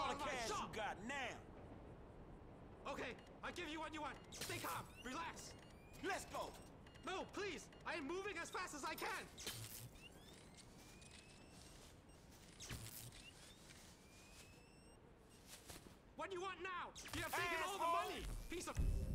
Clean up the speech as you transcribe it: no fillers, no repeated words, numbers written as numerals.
all out the of my cash shop! you got now. Okay, I give you what you want. Stay calm, relax. Let's go. No, please! I am moving as fast as I can! What do you want now? You have taken all the Asshole! money! Piece of...